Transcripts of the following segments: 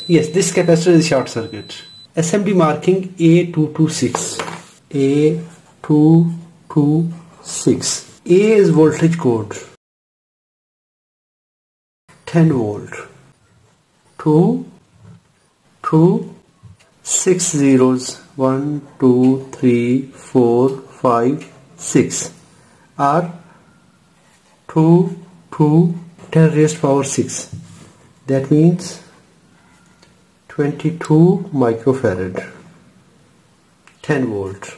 Yes, this capacitor is short circuit. SMD marking A226. A226. A is voltage code. 10 volt. 6 zeros. 1, 2, 3, 4, 5, 6 are 10 raised power 6. That means 22 microfarad. 10 volt.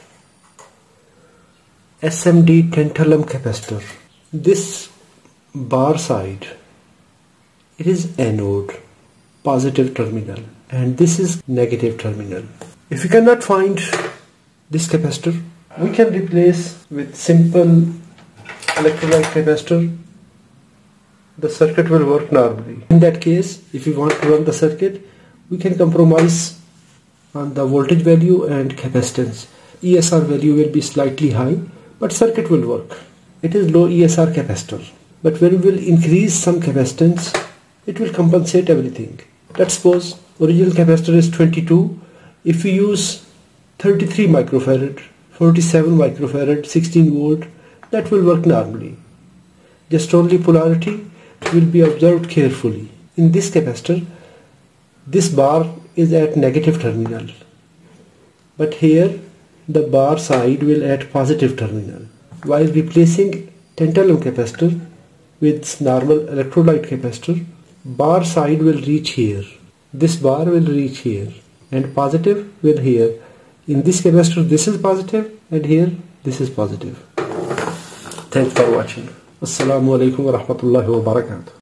SMD tantalum capacitor. This bar side, it is anode, positive terminal, and this is negative terminal. If you cannot find this capacitor, we can replace with simple electrolyte capacitor. The circuit will work normally. In that case, if you want to run the circuit, we can compromise on the voltage value and capacitance. ESR value will be slightly high, but circuit will work. It is low ESR capacitor, but when we will increase some capacitance, it will compensate everything. Let's suppose original capacitor is 22. If we use 33 microfarad, 47 microfarad, 16 volt, that will work normally. Just only polarity will be observed carefully. In this capacitor, this bar is at negative terminal, but here the bar side will at positive terminal. While replacing tantalum capacitor with normal electrolyte capacitor, bar side will reach here, this bar will reach here, and positive will here. In this capacitor this is positive, and here this is positive. Thanks for watching. Assalamu alaikum wa rahmatullahi wa barakatuh.